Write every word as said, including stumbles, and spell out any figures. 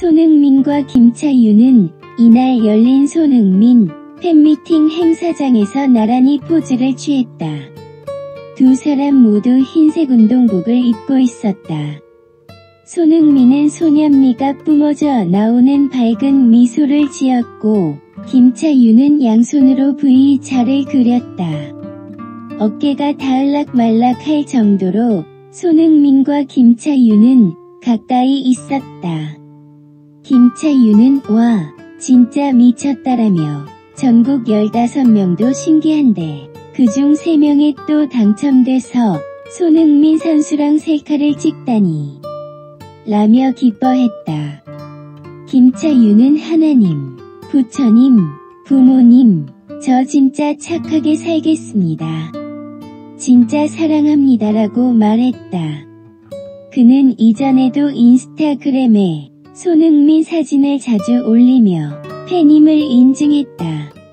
손흥민과 김차윤은 이날 열린 손흥민 팬미팅 행사장에서 나란히 포즈를 취했다. 두 사람 모두 흰색 운동복을 입고 있었다. 손흥민은 소년미가 뿜어져 나오는 밝은 미소를 지었고 김차윤은 양손으로 V자를 그렸다. 어깨가 닿을락 말락할 정도로 손흥민과 김차윤은 가까이 있었다. 김차윤은 와, 진짜 미쳤다라며 전국 열다섯 명도 신기한데 그중 세 명에 또 당첨돼서 손흥민 선수랑 셀카를 찍다니 라며 기뻐했다. 김차윤은 하나님, 부처님, 부모님, 저 진짜 착하게 살겠습니다. 진짜 사랑합니다라고 말했다. 그는 이전에도 인스타그램에 손흥민 사진을 자주 올리며 팬임을 인증했다.